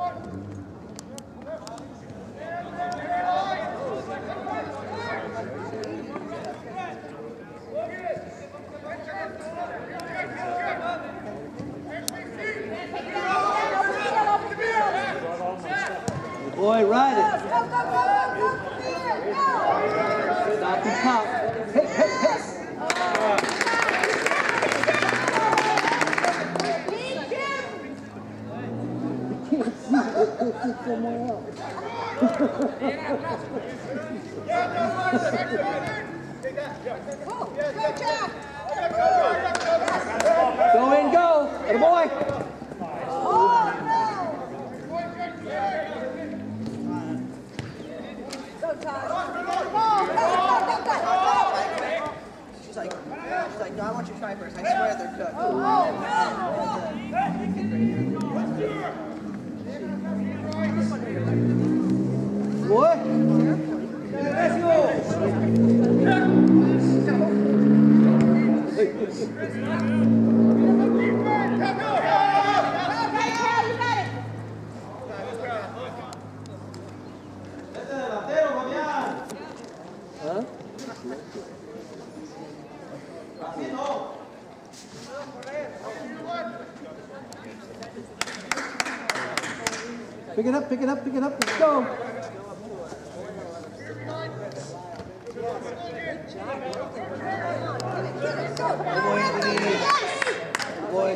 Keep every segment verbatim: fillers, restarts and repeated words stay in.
Boy, ride it. Stop and pop. Hey, hey, hey. Somewhere else. Go in, go. Atta boy. She's like, she's like, no, I want you to try first. I swear they're cooked. Oh, Boy. Let's go. Huh? Pick it up, pick it up, pick it up, let's go. Boy.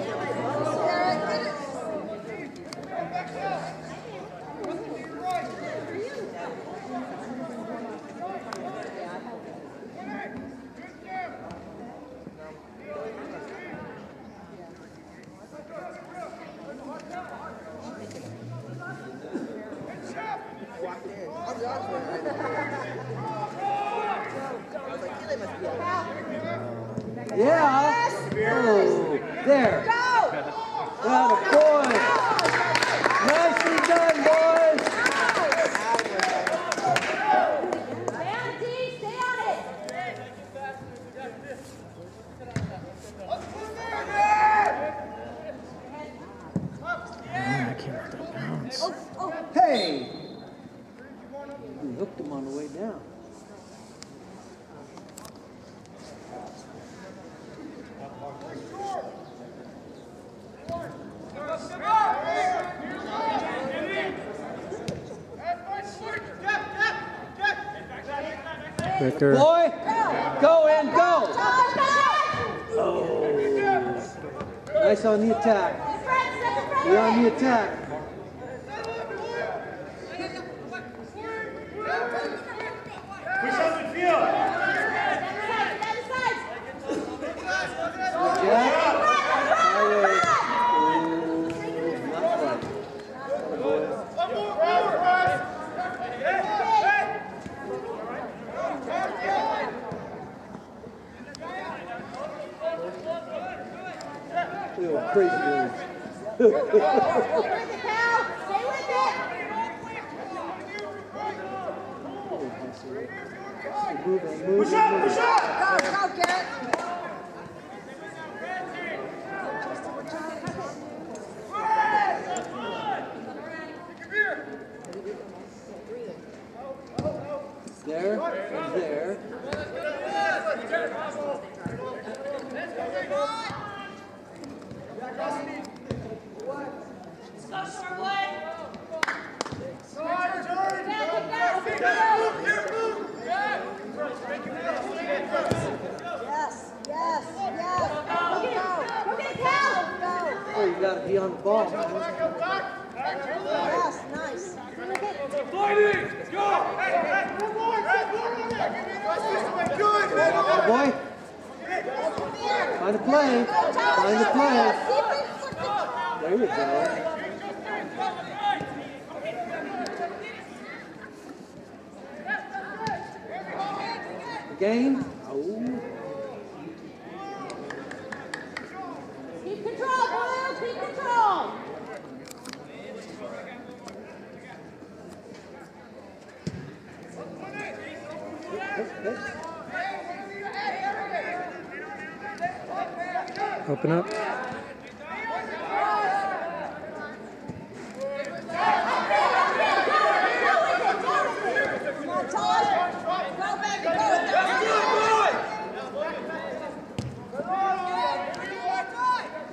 Yeah. Oh, there. Atta boy. Nicely done, boys. Stay on it. Man, I can't let that bounce. Hey! We hooked him on the way down. Ricker. Boy, go in, go! Oh. Nice on the attack. You're on the attack. Push up the field. Yeah. Crazy moves. Stay with it, pal. Stay with it. Push up, push up. Go, go, Garrett. There, and there. Yes, yes, yes. Go get it. Go get it, pal. Oh, you got to be on the ball, man. Yes, nice. Fighting! Go! Hey, hey, one more! Good! Oh, boy. Find a play. Find a play. There you go. Again. Oh. Keep control, Blue. Keep control. Open up. Hey,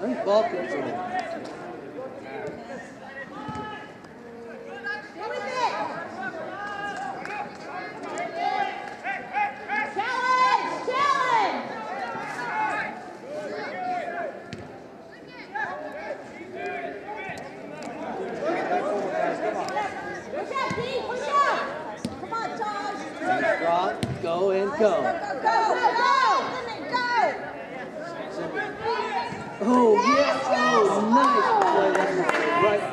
Nice ball control. Go and go. Go, go, go, go. Oh, yes. Oh, nice play. That was the right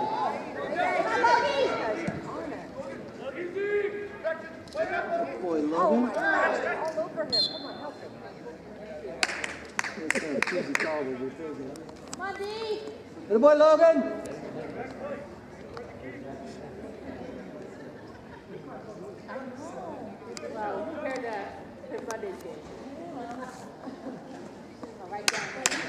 play. Boy, Logan. All over him. Come on, help him. That's kind of cheesy call, but we're taking it. Come on, D. Good boy, Logan. Well, compared to his Monday's game. Right down.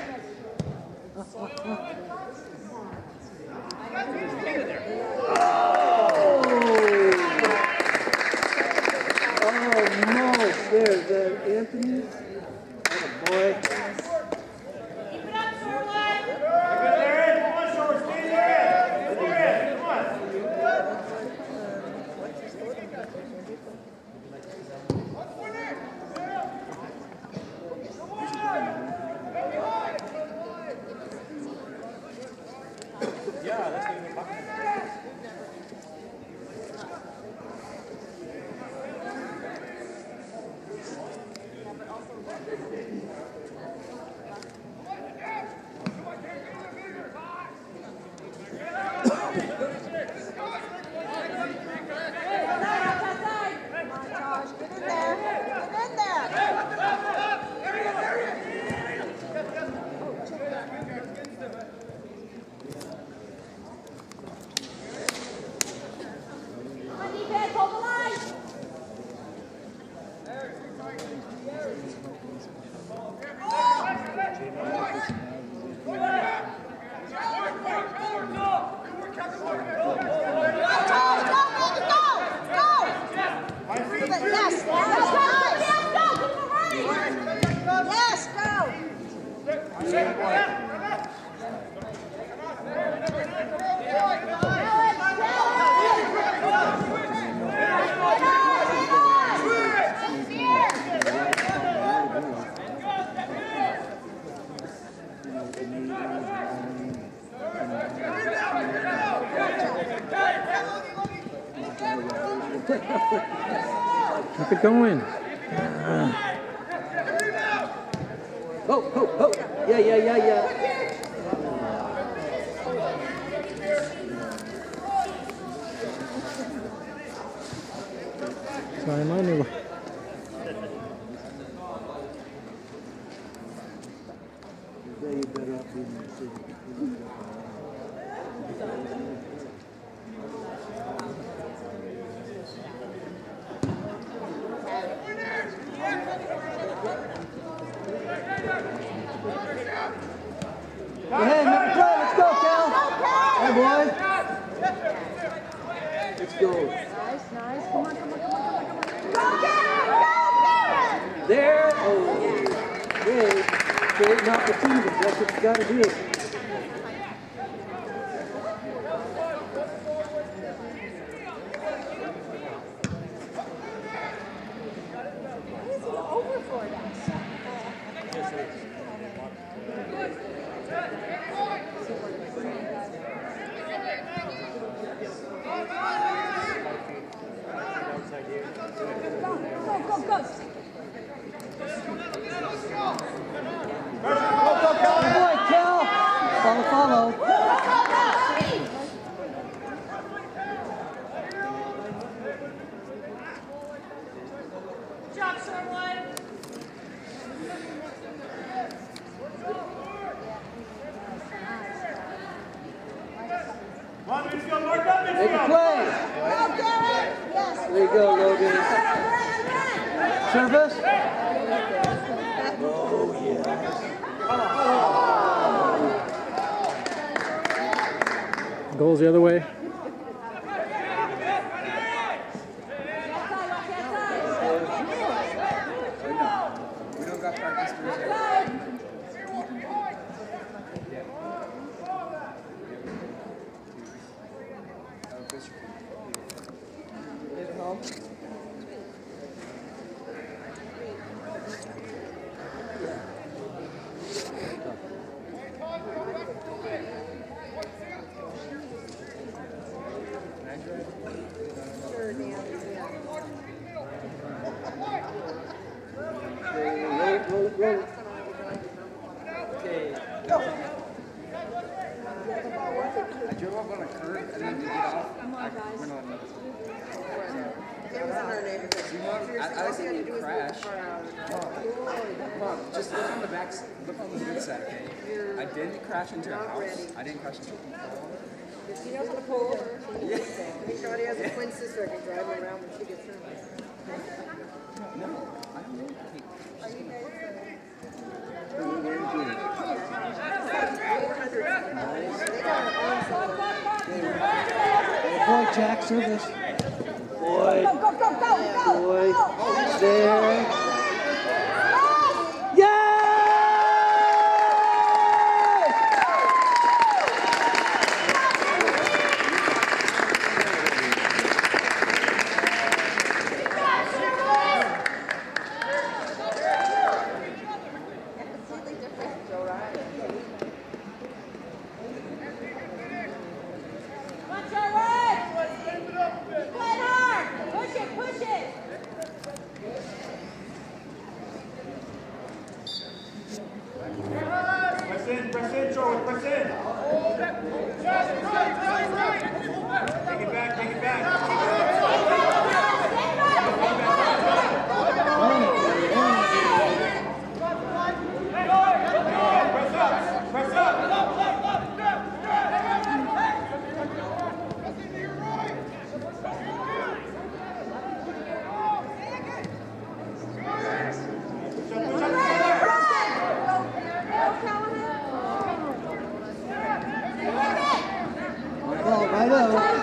Oh, no. There's that Anthony. Oh, boy. Keep it up, Shorewood. They're in. Come on, Shore. Stay there. They're in. Come on. Yeah, that's what we're talking about. Keep it going. Oh, oh, oh. Yeah, yeah, yeah, yeah. Sorry, my new one. You better off being in the city. Go ahead, make a play. Let's go, Cal. Hey, boy. Let's go. Nice, nice. Come on, come on, come on, come on, come on. There. Oh, hey. Creating opportunities. That's what you got to do. Over for that. Go, go, go. Good boy, Cal. Follow, follow. Good job, Shorewood. Come on, Marysville, mark up, Make a Marysville. play. Yes. There you go, Logan. Service. Oh, yeah. Goals the other way. We don't got practice Thursday. drove up on a curb and then to get off, I went on another school. It was in our neighborhood. I, I didn't crash. Mom, Mom, just look on the back, look on the good side, okay? I didn't crash into a house. I didn't crash into a people. She knows how to pull over. Yeah. He thought he has a twin sister who can drive him around when she gets home. No, I don't know. Are you guys? Boy, Jack, service. Boy. Go, go, go, go, go! Boy. Go. There. Yeah! Press in, press in, Shorewood, press in. Take it back, take it back. Press up, press up. Ball right over.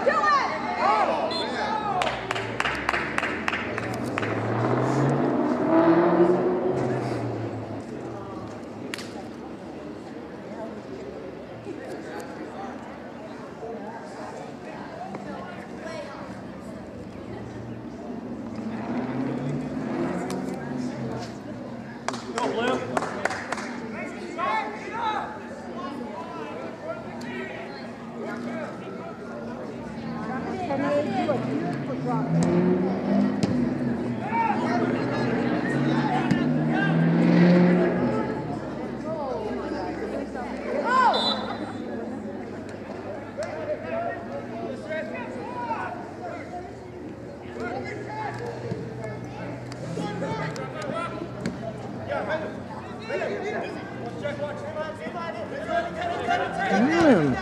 Go, Blue. Can they do a beautiful drop? Damn.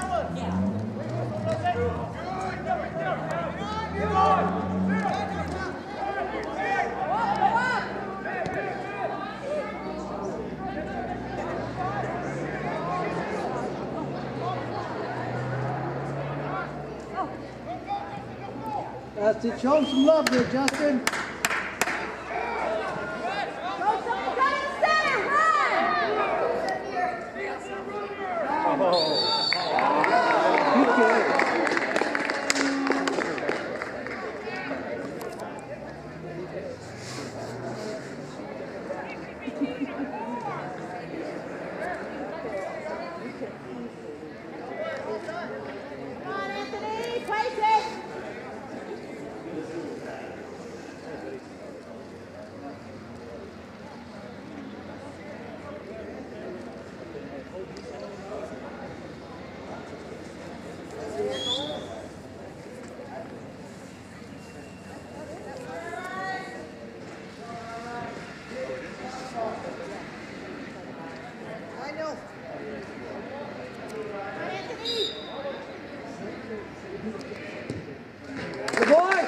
That's it. Show him some love there, Justin. Good game. Come on, Anthony, place it! I know. Good boy.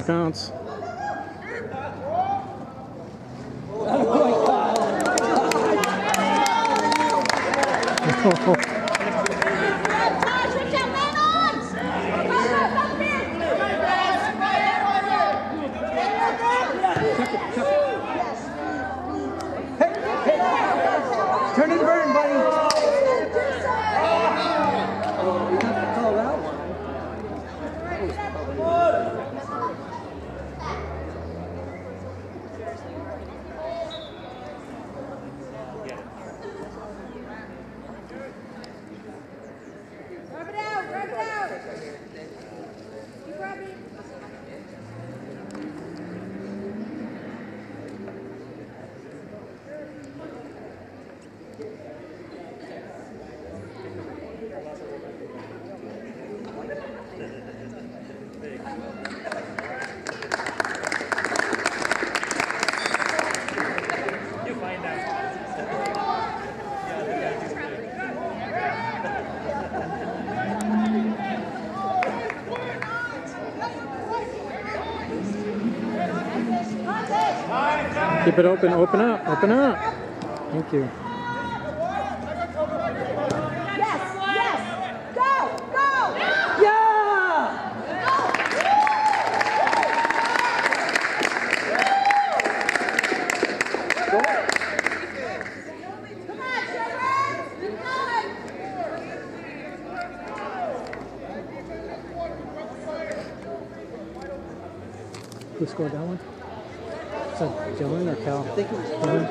counts. Turn and burn, buddy. Oh, you have to call that one. Rub it out, rub it out. Keep rubbing. Keep it open, open up, open up. Thank you. Yes, yes. Go, go. Yeah! Come on, Sherwood. Keep going. Who scored that one? Is that Dylan or Cal? I think it was Dylan?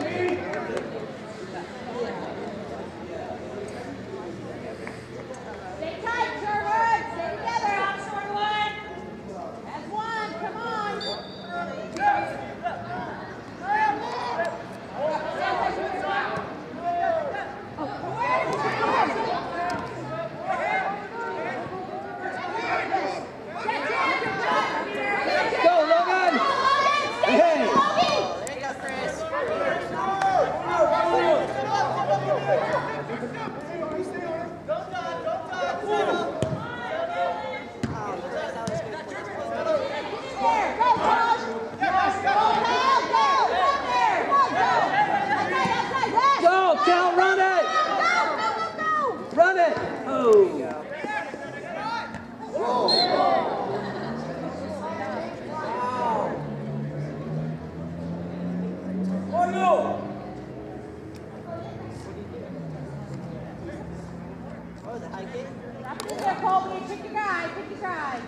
Stay tight, Sherwood. Stay together. Out, Shorewood. As one. Come on. Go, Logan! Hey! There you go, Chris. There. Go, Josh. Yes. Go, Cal. Go. Go there. Come on, go. Outside, outside. Yes. Go, Cal, run it! Go, go, go, go. Run it! Oh! Oh, the high kick. Drop it in there, Colby. Pick your guy. Pick your guy.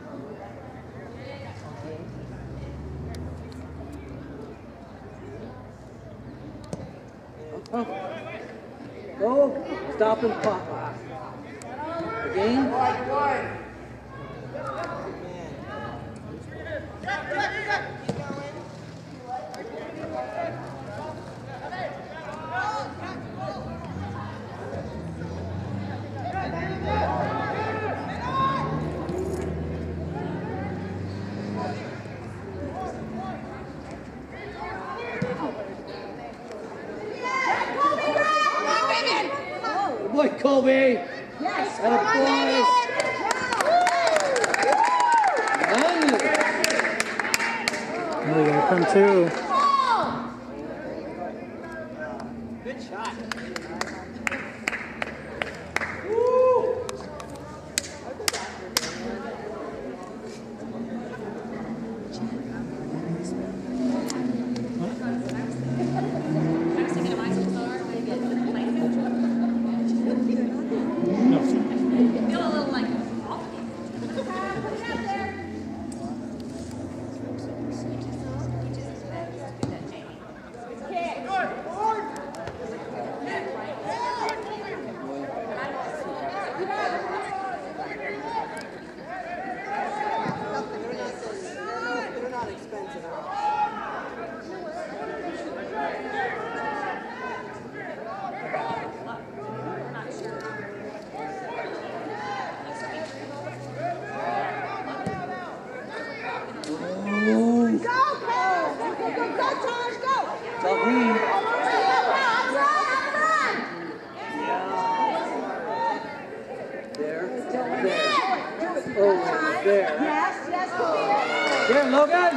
Oh. Go! Stop and pop. Again? Good boy, Colby! Yes. Atta boy! Oh, you're gonna come too. Good shot. They're not expensive. Go, Cal. Go, go, go, go, Josh. Go. Tell me. There. There. Oh, there. Yes, yes, come here. Here, Logan.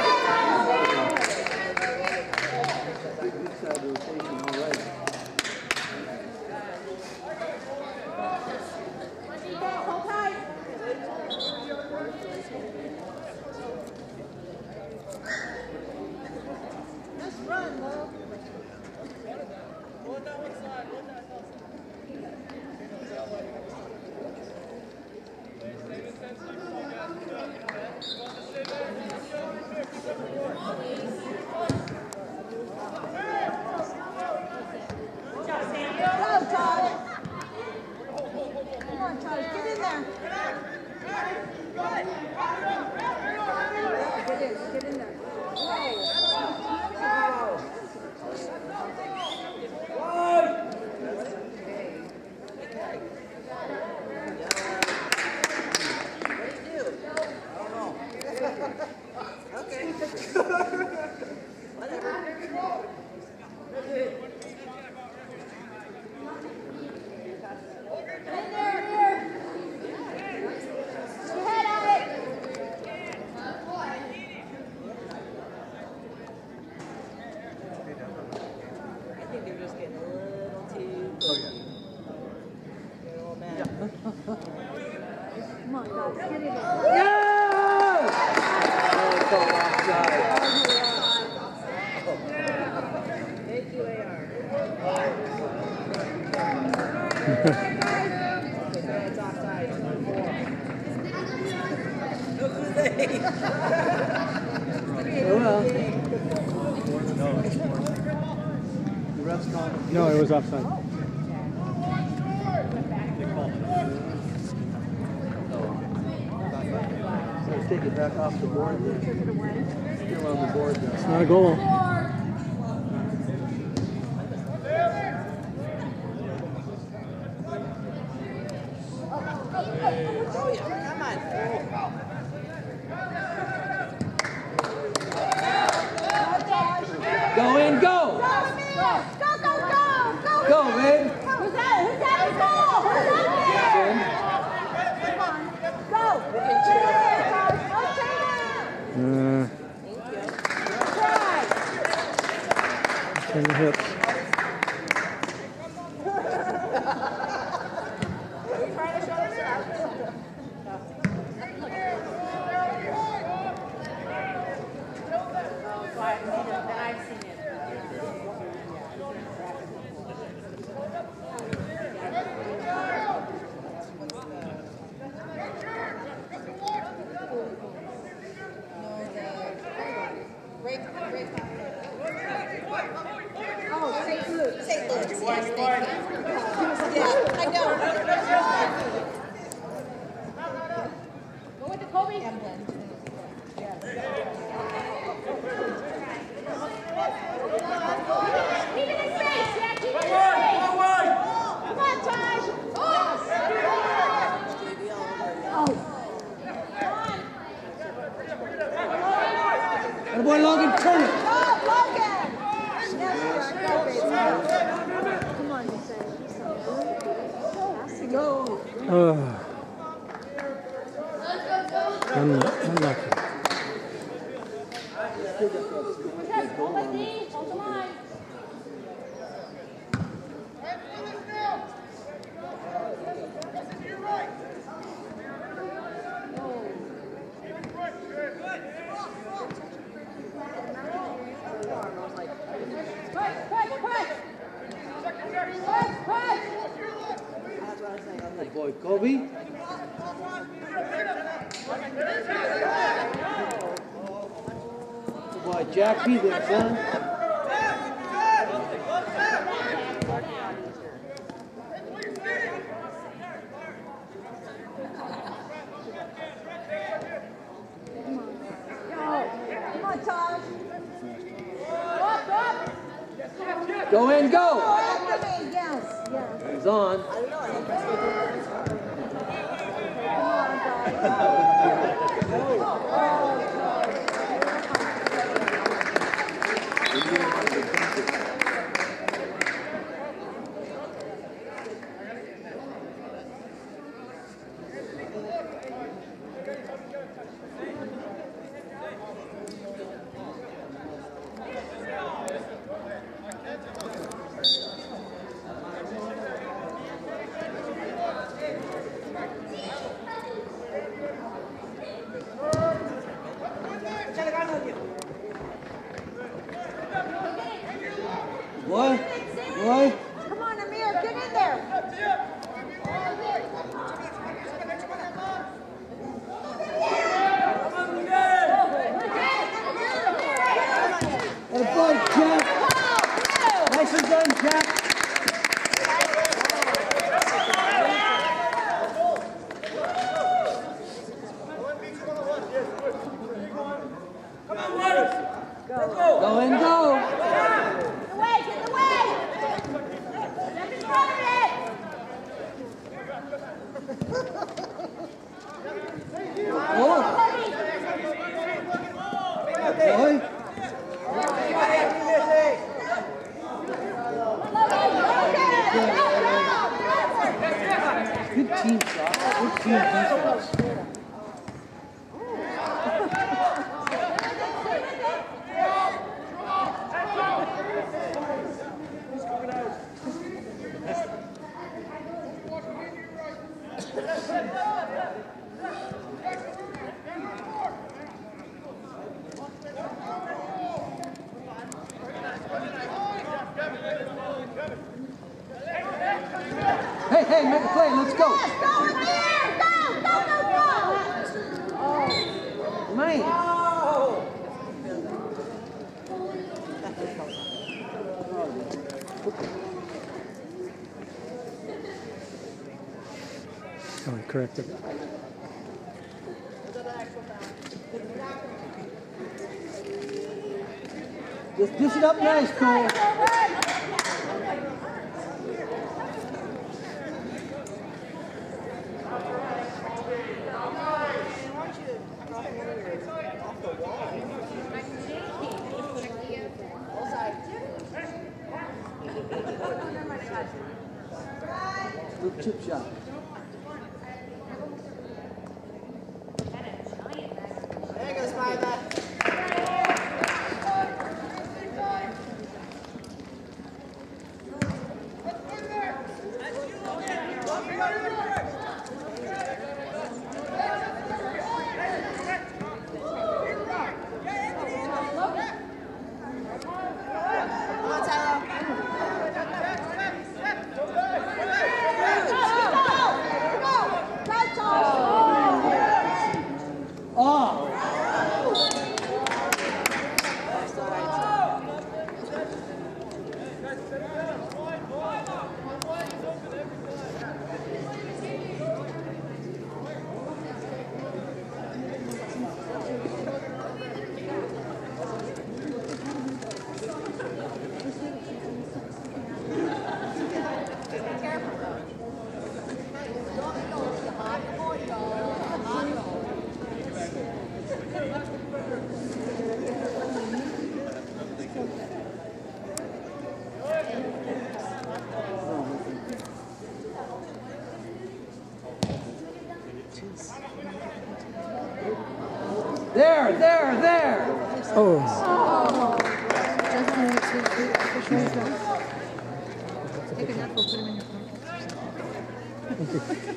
No, it was offside. Let's take it back off the board. Still on the board. It's not a goal. Go in, go! Go, go, go, go! Go, man! Who's that? Who's that? Go! Who's out there? Come on. Go! Uh, Try. turn the hips. Oh, Saint Luke. Saint Louis, yes, thank you. Yeah, I know. Go with the Kobe. Emblem. Keep it in space. Yeah, keep it in space. Come on, Taj. Oh. Oh. And boy, Logan, turn it! Go, Logan. Come on, Go! Uh, un unlucky. hold it, D. Hold the line. Push, push, push. Push, push. Good boy, Kobe. Good boy, Jack, be there, son. Come on, Taj. Up, up. Go in, go! Go after me. Yes, yes. He's on. Good team shot. Good team defense. Hey, hey, make a play. Let's go. Go in there. Go, go, go, go. Man. Oh, he corrected it. Just dish it up nice, Cole. Little chip shot. There goes Mila. There, there, there. Oh. Take a nap, we'll put him in your pocket.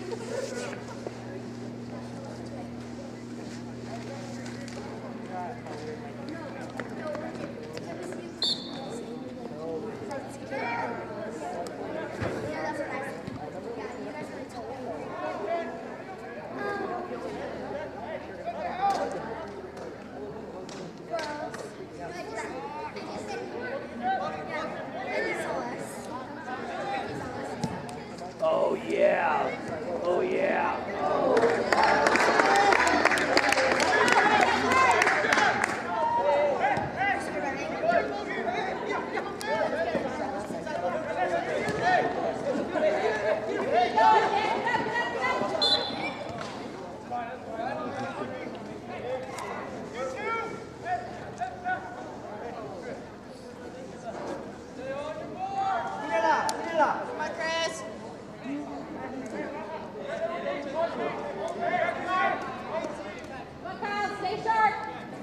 Oh, yeah. Oh, yeah. Come on, Chris. Come on, Kyle, stay sharp.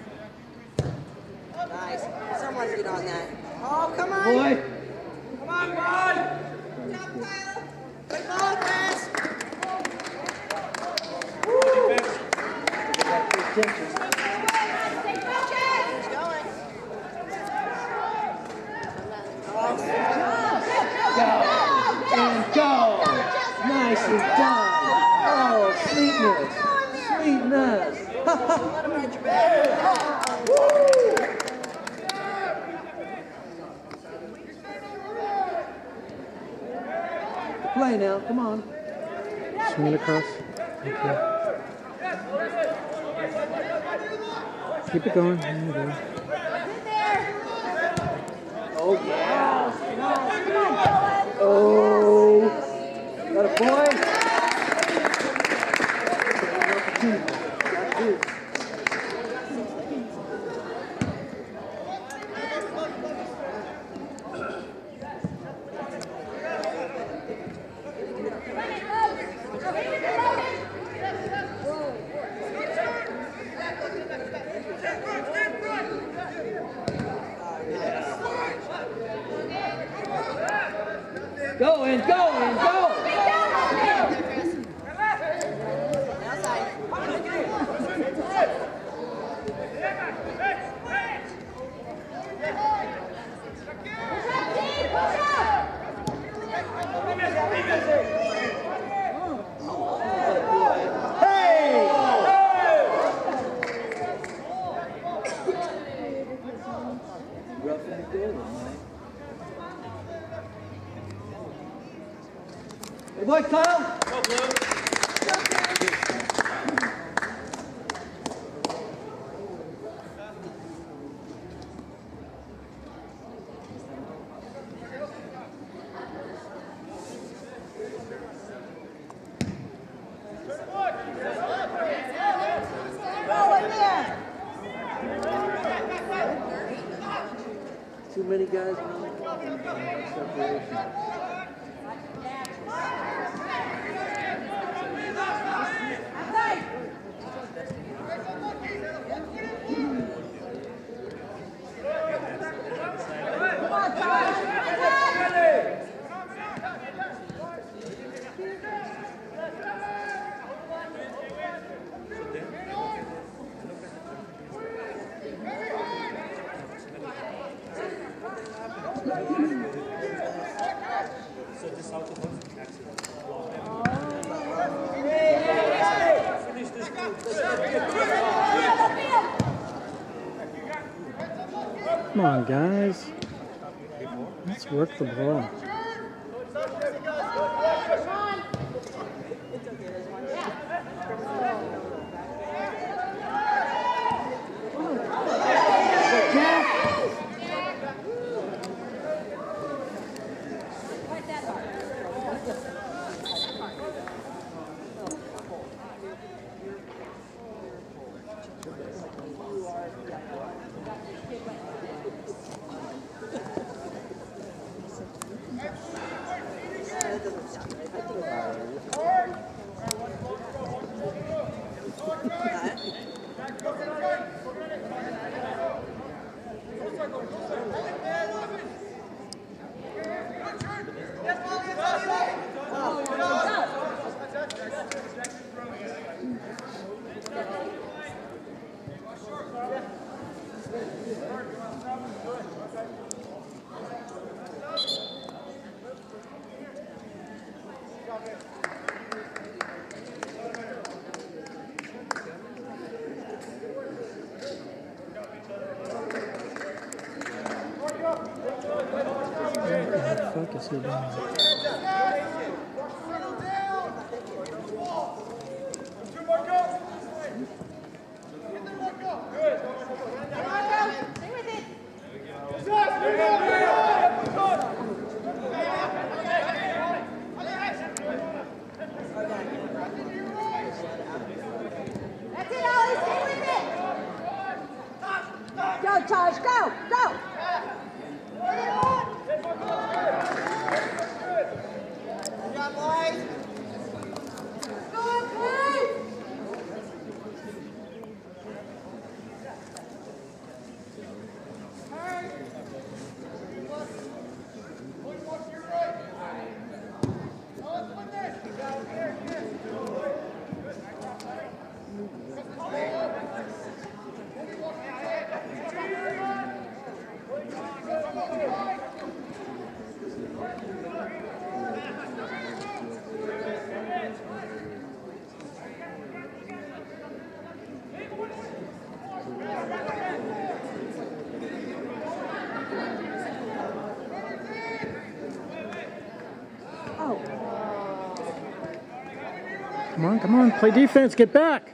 Nice. Someone get on that. Oh, come on. Boy. Come on, boy. Good job, Kyle. Good ball, Chris. Stay focused. He's going. Go. And go. Nicely done. Oh, sweetness. Sweetness. Let him hit your back. Play now. Come on. Swing it across. Okay. Keep it going. There you go. Oh, yeah. Oh. Got a boy. Got two. Run it, Logan. Too many guys separation. Come on, guys. Let's work the ball. Focus here, down. Go, Taj, go, go! Come on, come on, play defense, get back.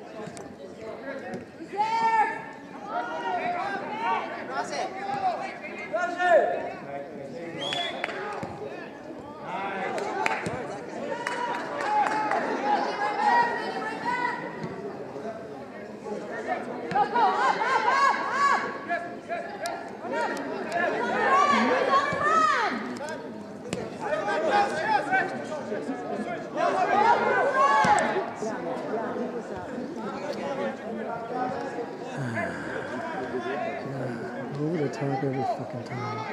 Over the top every fucking time.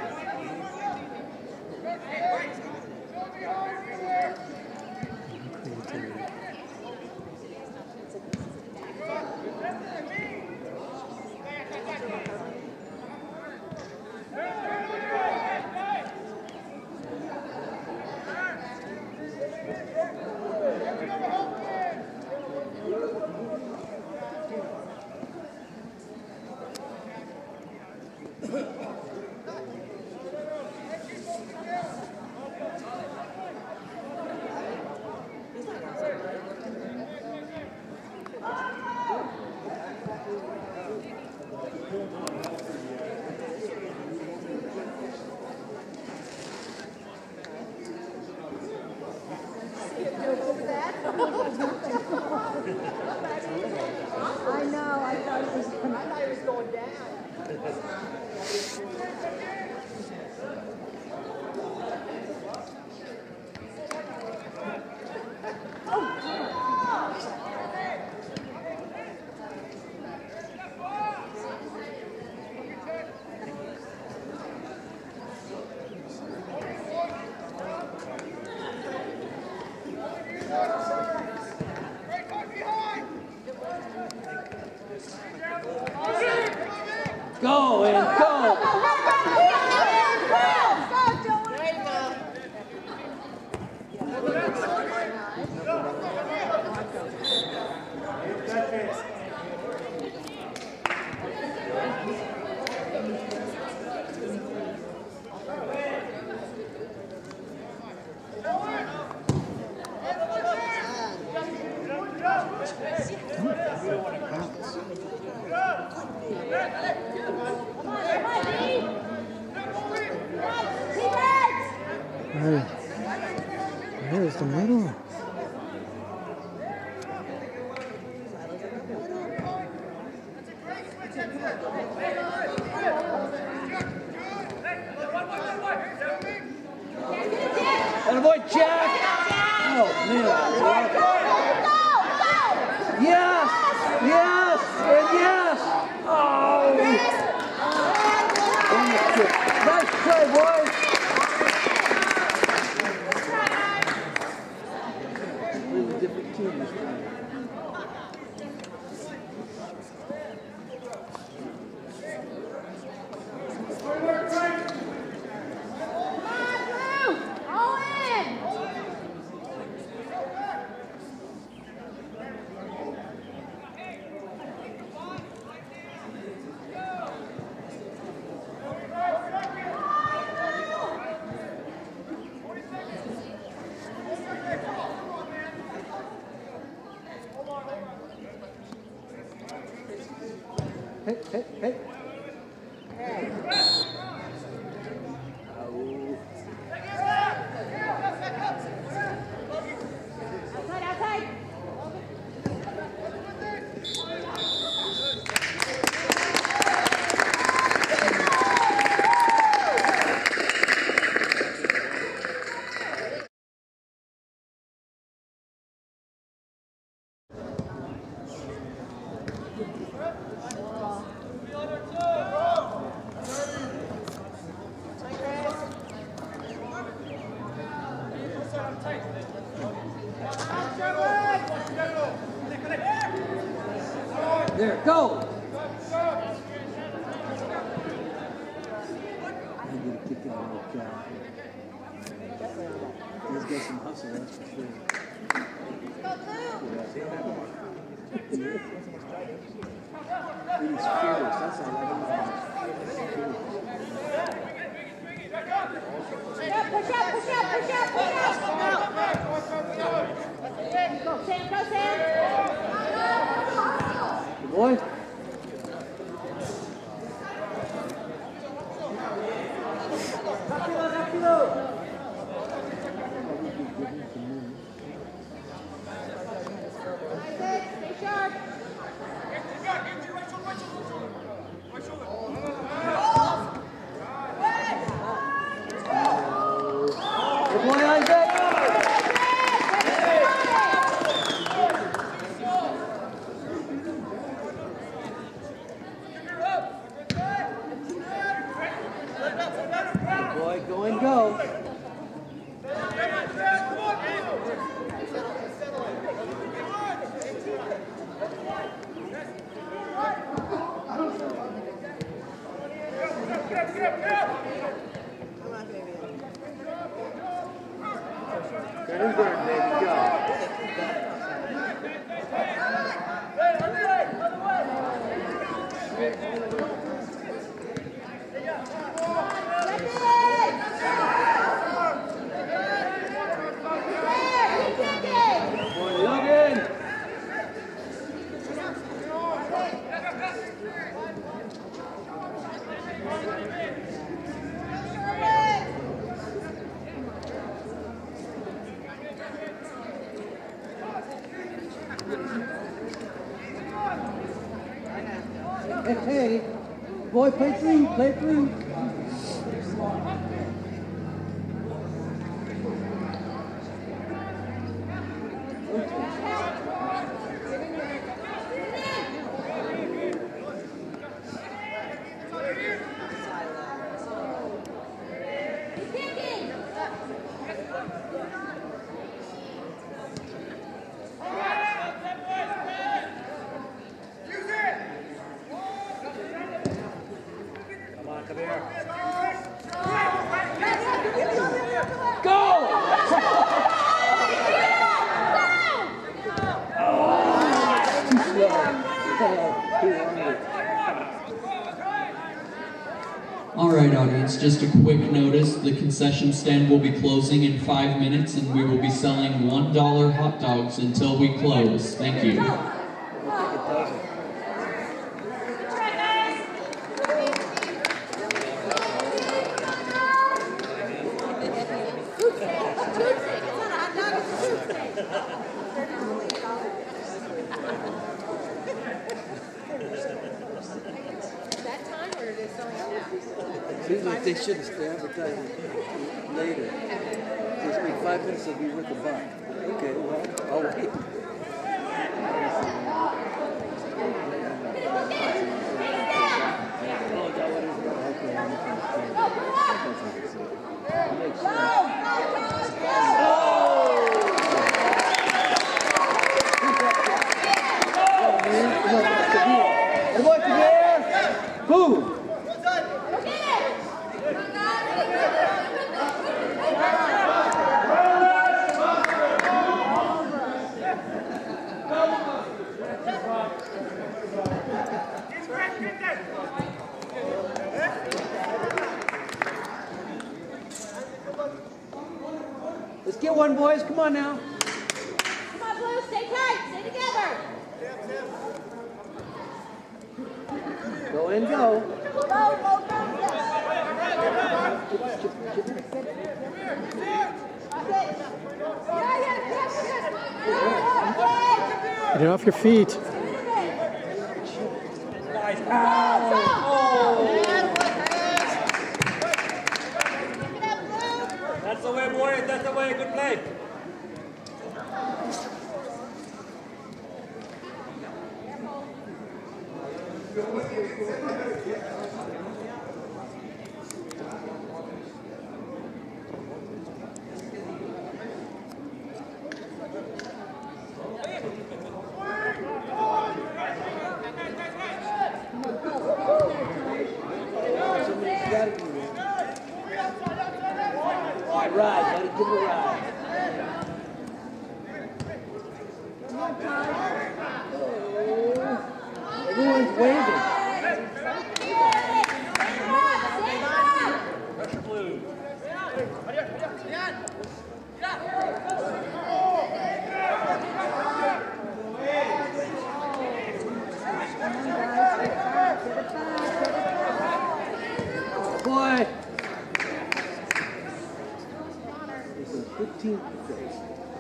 Creativity. thought he was going down. Go and go. Right. There's the middle. And avoid Jack. Oh, man. Yes, yes, and yes. Oh. Nice play, boys. Really different team this time. Hey, hey, hey. Outside, outside. There, go. I need to kick in a little job. He's got some hustle, that's for sure. He's fierce, that's all I don't know. Push up, push up, push up, push up, push up. Go, Sam, go, Sam. Good boy. Stay sharp. Good boy, Isaac. hey, hey. Boy, play three, play three. Alright audience, just a quick notice, the concession stand will be closing in five minutes and we will be selling one dollar hot dogs until we close. Thank you. Seems like they should have advertised it later. Just make five minutes will be worth a buck. Okay, well, I'll wait. Who? Let's get one, boys. Come on now. Come on, Blue. Stay tight. Stay together. Go and go. Go, go, go. Get off your feet. That's the way, boys. That's the way. Good play. Ride, buddy, give it a ride. Oh. Everyone's waving. Pressure blue. Boy. fifteen days.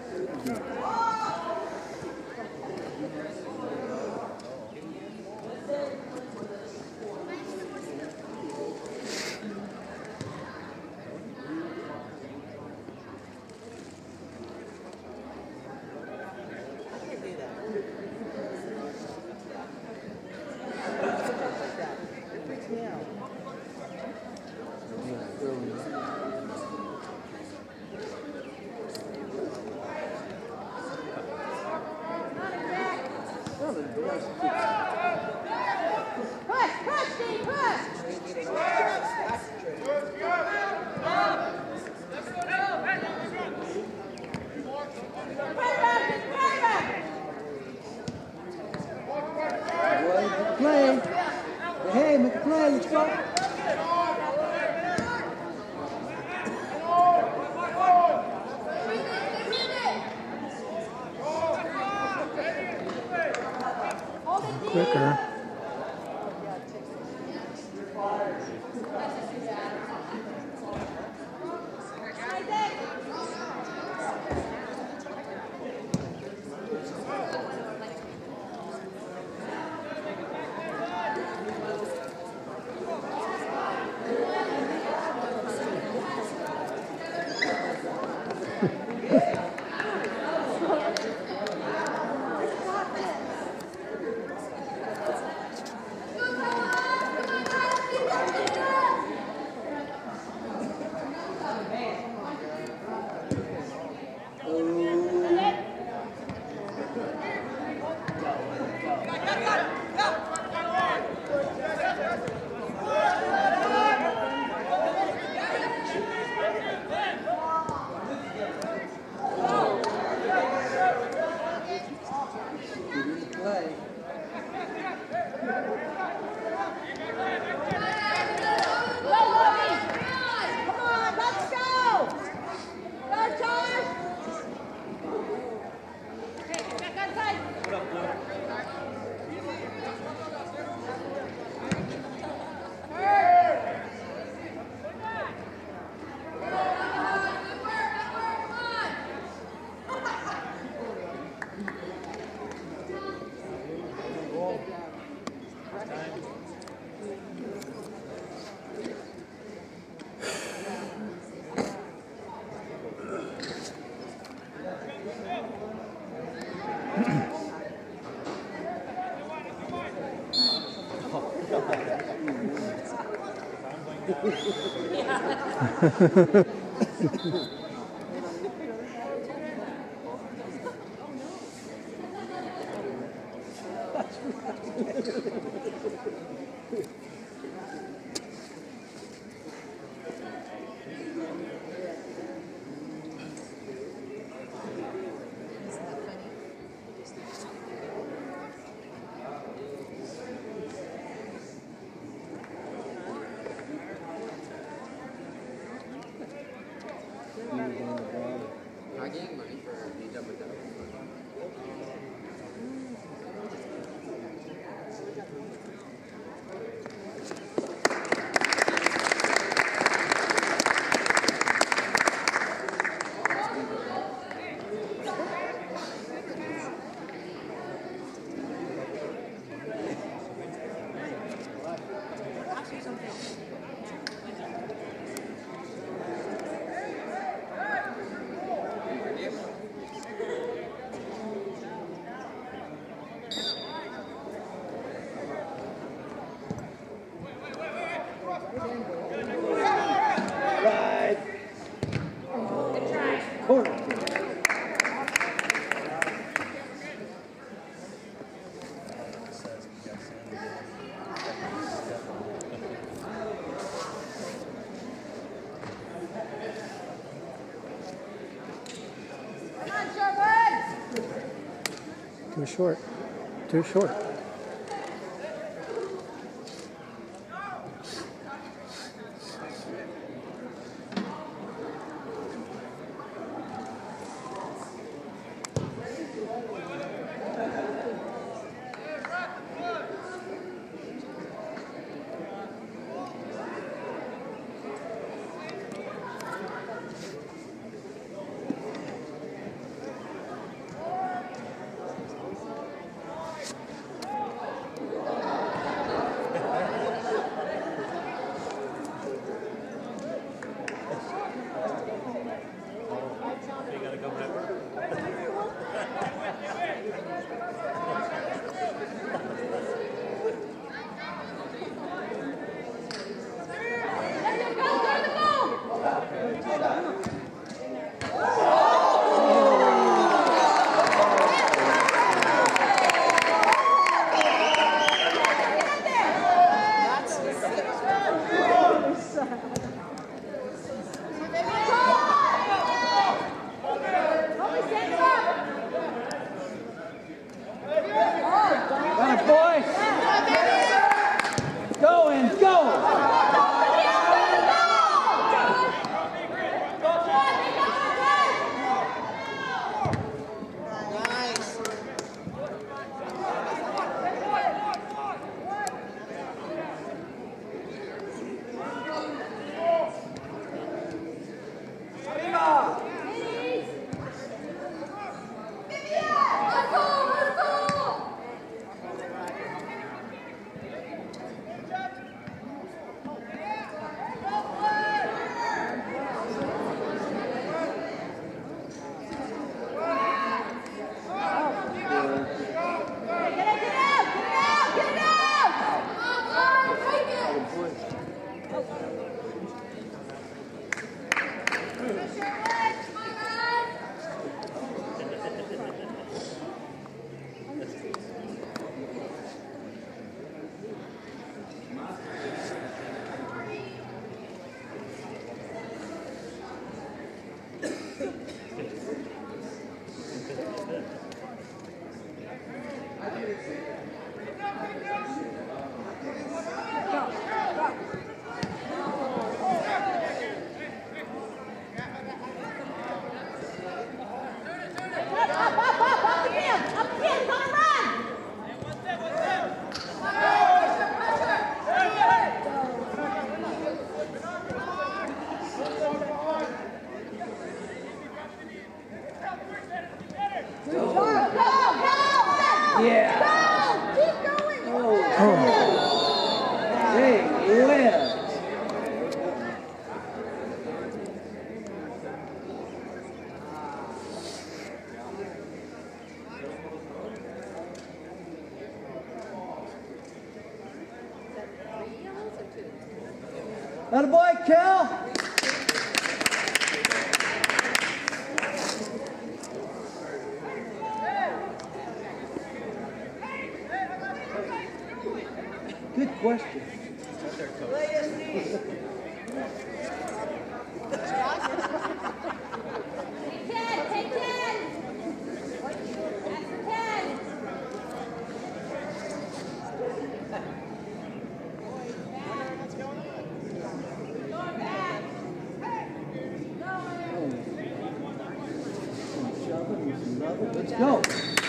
Play. Hey, make a play. Let's go. Quicker. I gave money for the double double. Right. Corner. Come on, Shorewood! Too short. Too short. Attaboy, Kel. Good question. Let's go.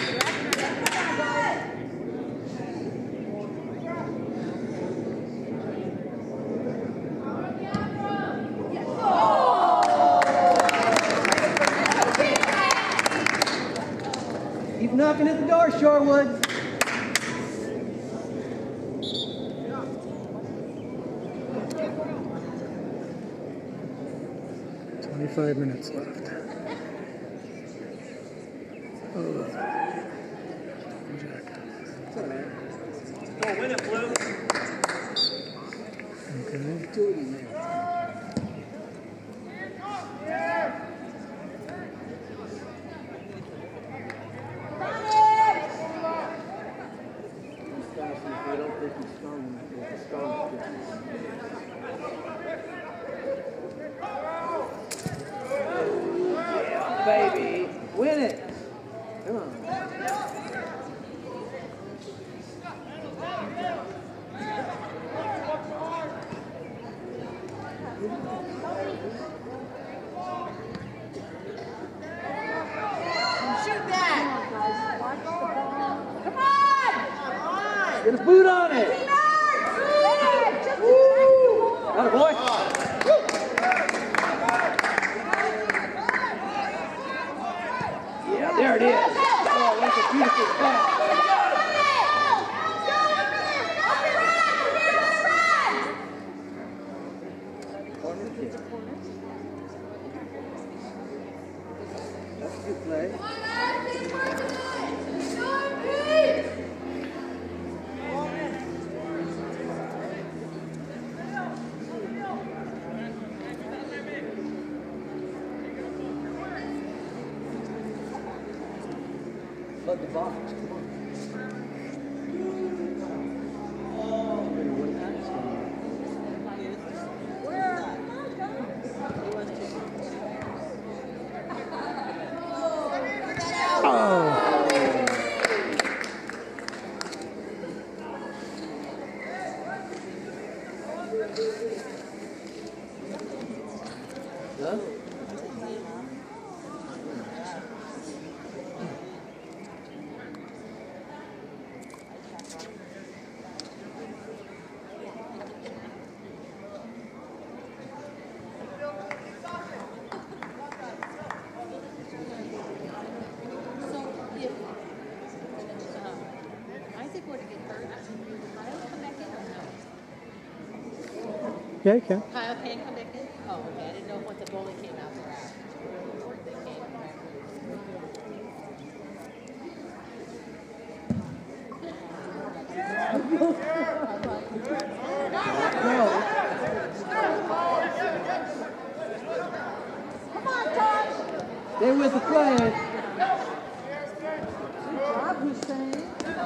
Keep knocking at the door, Shorewood. Twenty-five minutes left. Oh. Jack. Go win it, Blue. Okay. I don't think he's strong enough. He's strong enough. Baby, win it. Come on. Shoot that! Come on! Get a boot on it. Attaboy. Yeah, there it is. Oh, that's a beautiful pass. Corner kick. That's a good play. Flood the box. Come on. Huh? Yeah, you can. Kyle can come back in? Oh, okay. I didn't know what the goalie came out there. They came. Come on, Tosh! Stay with the play. Good job, Hussein.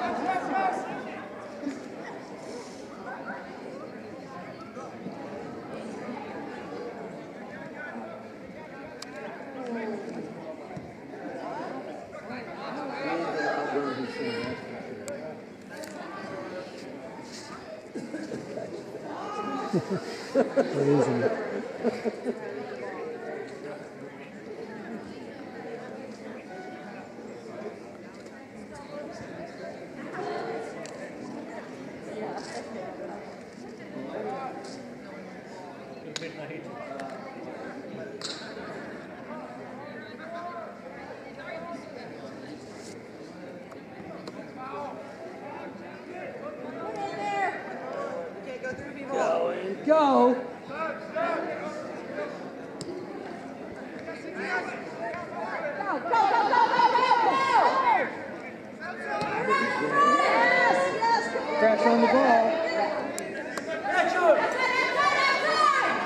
Amazing. Go and go. Crash on the ball.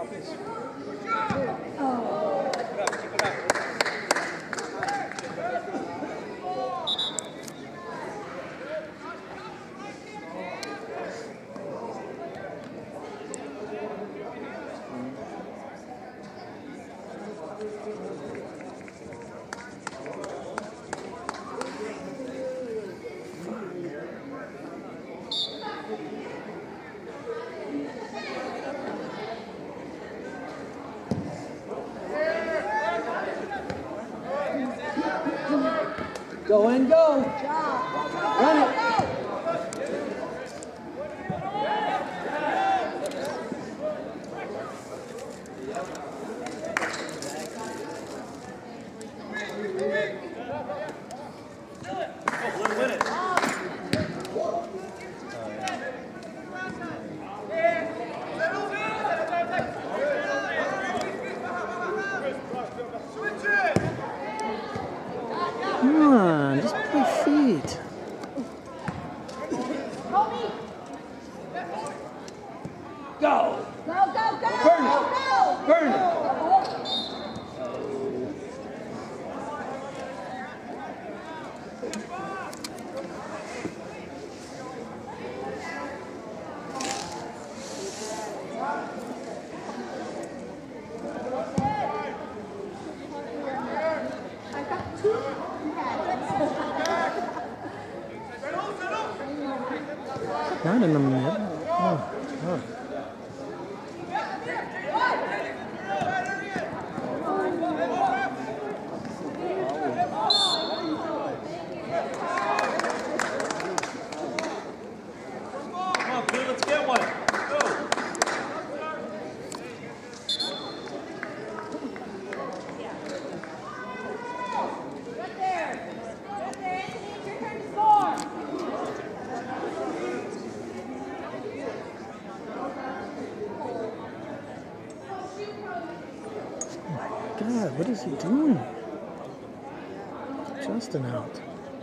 Go and go. Run it. Come on, just play feet. Go. Go, go, go! Burn it. Go! Burn it. I got two pads. Not in the middle. Oh, oh. Come on, Quil, let's get one. Go. Right there. Right there, Anthony. It's your turn to score. God, what is he doing? Justin out.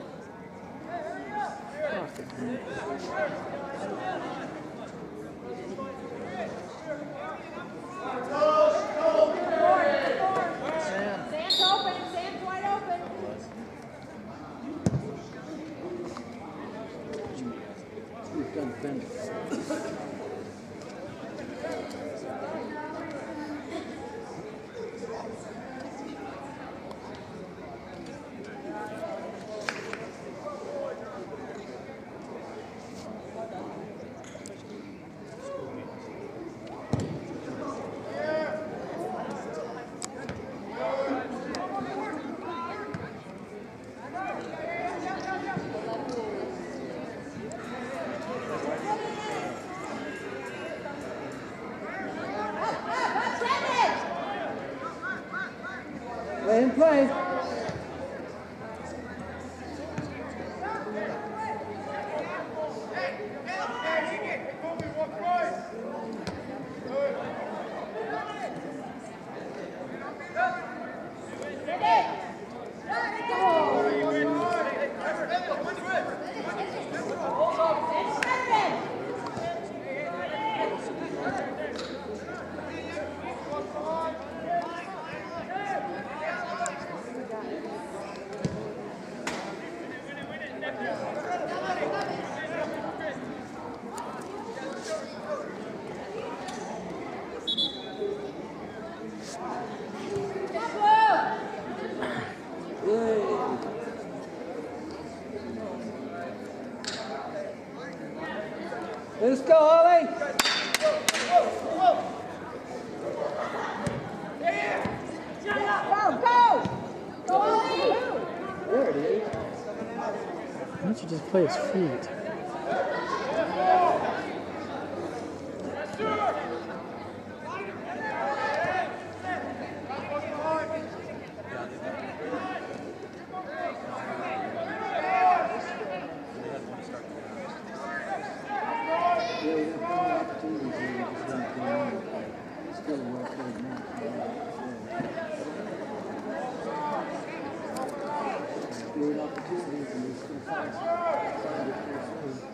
Sam's open. Sam's wide open. We've done finish. Play and play. Let's go, Ollie. Go, go! Go, Ollie! There it is. Why don't you just play his feet? Yeah, we have plenty of opportunities here. We just don't come in. Still a well-played match. Good opportunities and we still find find it pretty soon.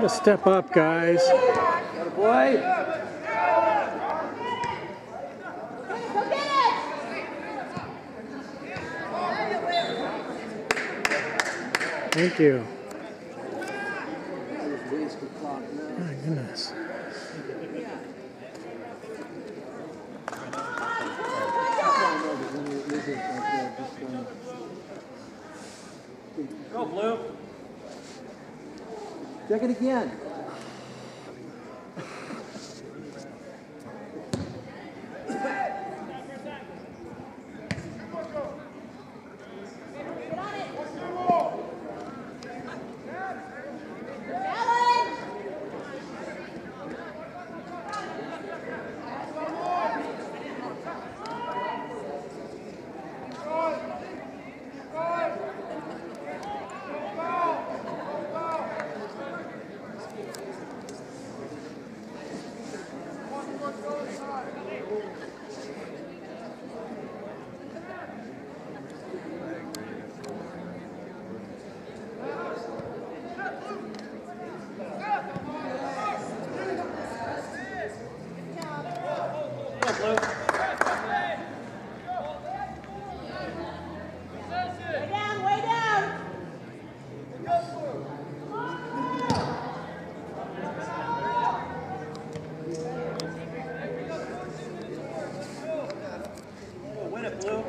Gotta step up, guys. Got a boy. Go get it! Thank you. That was waste of clock now. My goodness. Go, Blue. Check it again. Way down, way down! Win it, Blue.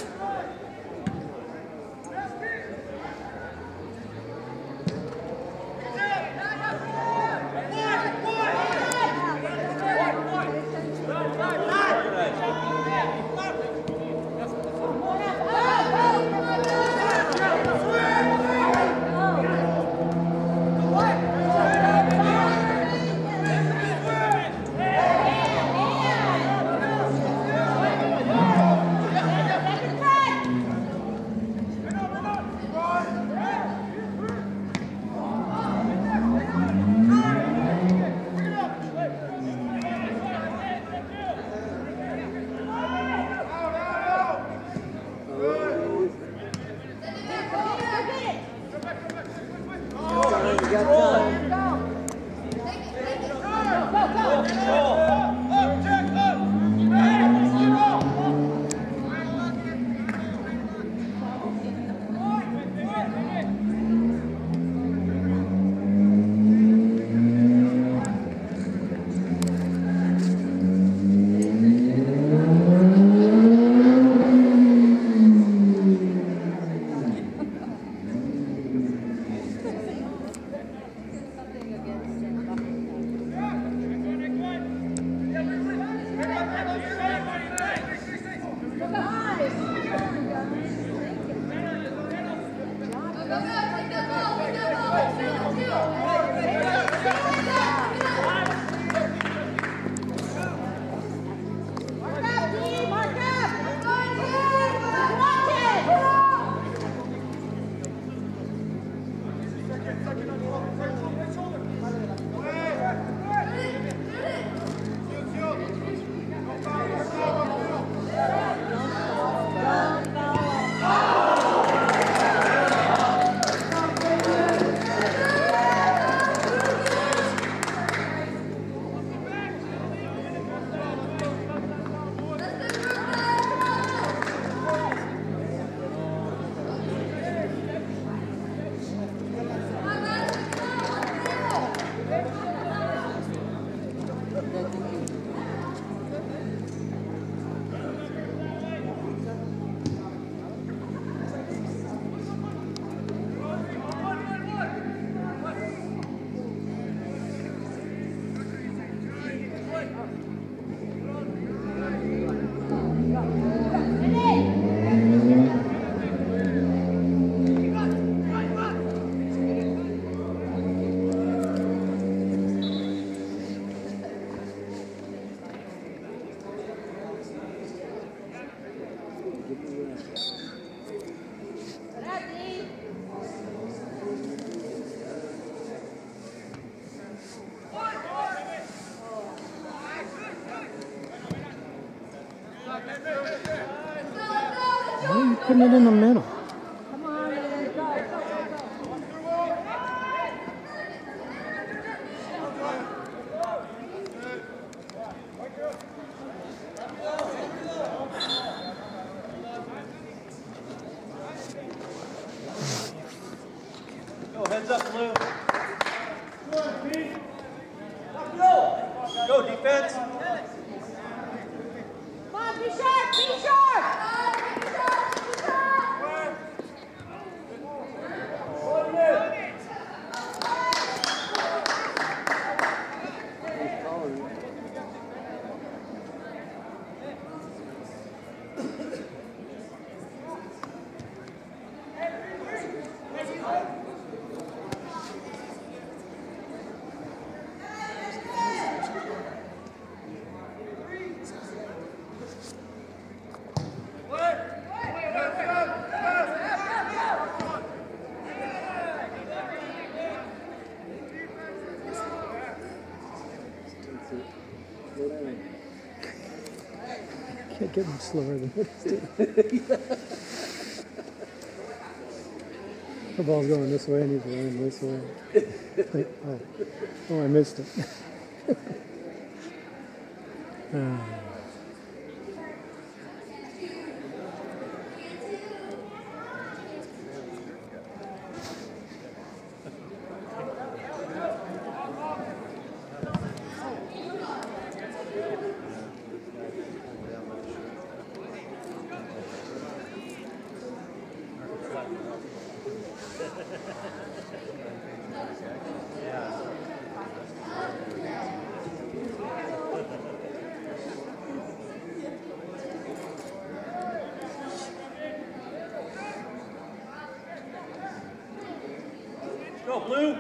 You got time. Why are you putting it in the middle? Come on, man. Go, go, go, go. Hands up, Blue. Go! Go, defense. Come on, be sharp, be sharp! Be sharp, be sharp! Can't get much slower than this. The ball's going this way, I need to run this way. Wait, oh. oh, I missed it. ah. Go, Blue.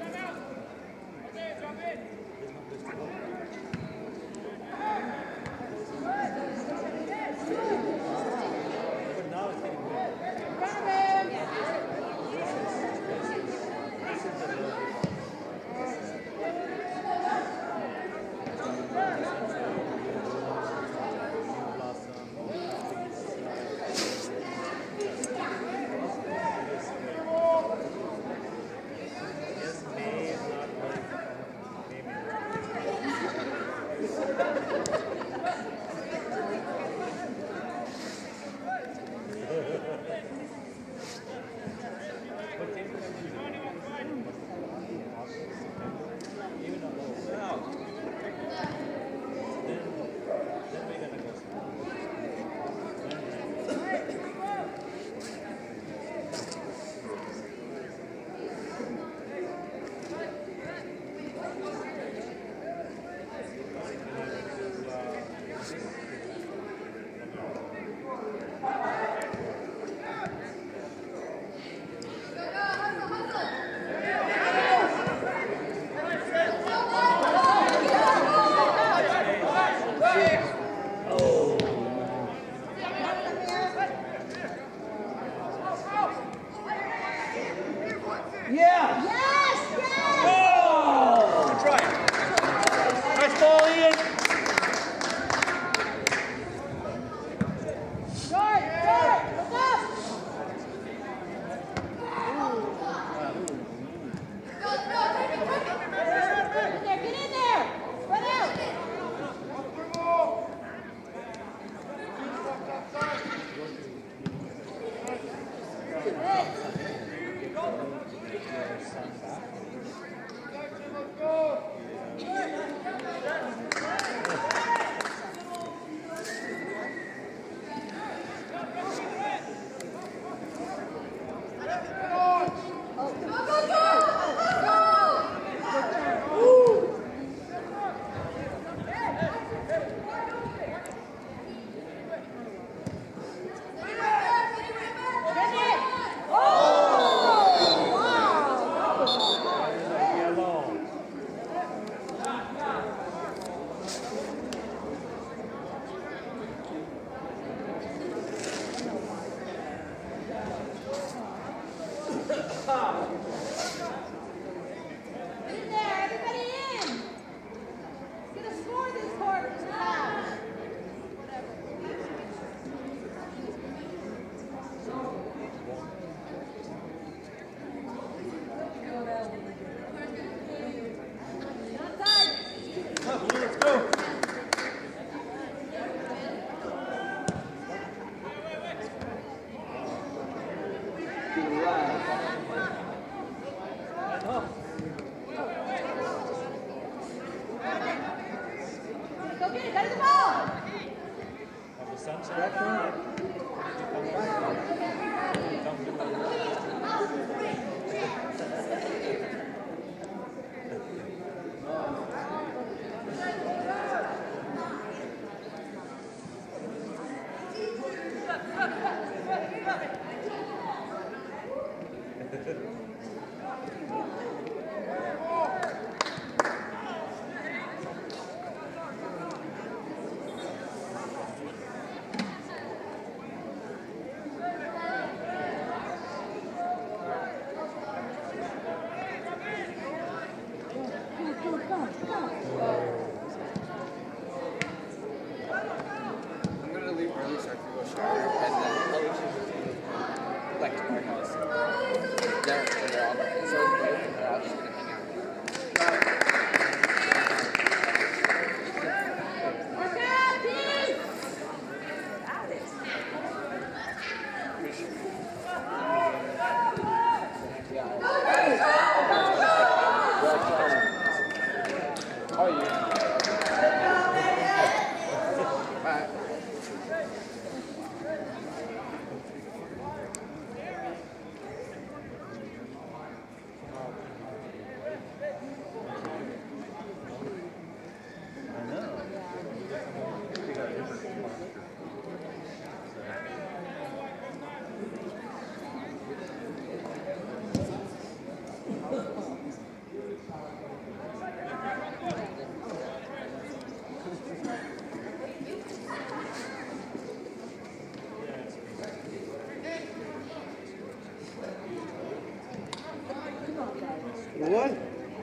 Yes! Yes! Oh! Good try. Nice ball, Ian. Short, short, look up! Get in there, get in there! Run out! Go get it, go to the ball! I'm gonna leave early so I can go shower and then like to our house. They're, they're all so they're all just gonna hang out. Work out, team! Oh yeah. Bye. What?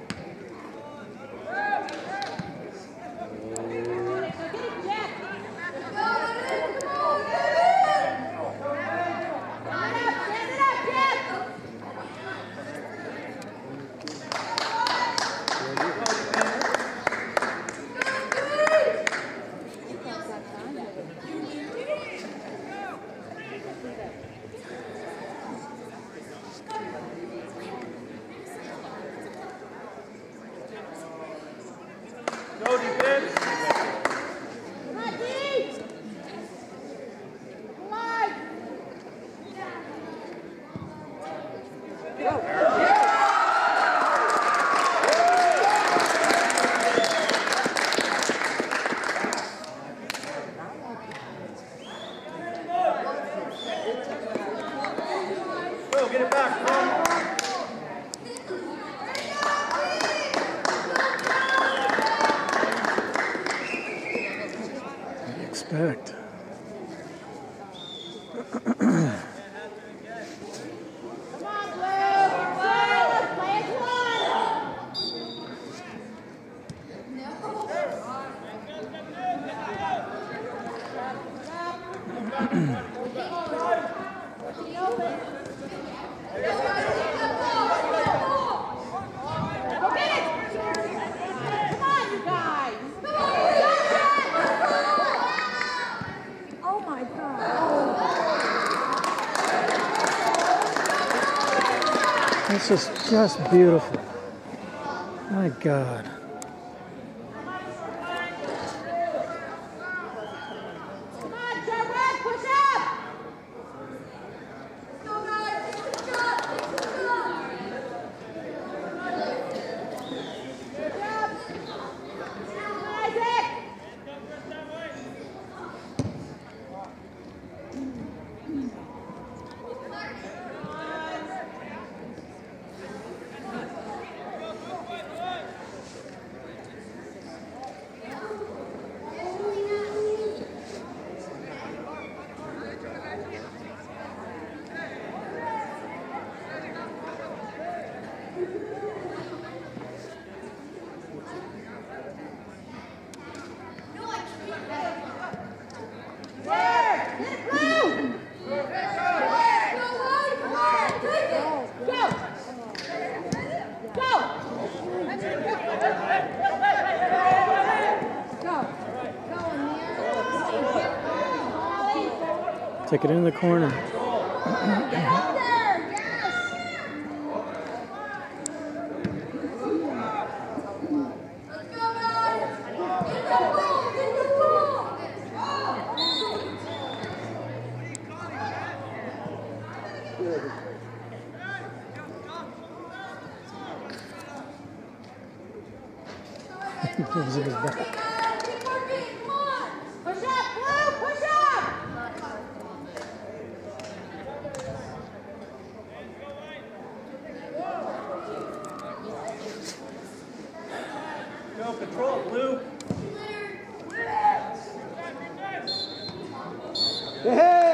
Go defense. Go, get it back, bro. Expect. This is just beautiful. My God. Take it in the corner. Get out there! Yes! He's in his back. Keep working, come on! Push up, Blue, push up! Go, control, Blue. Hey!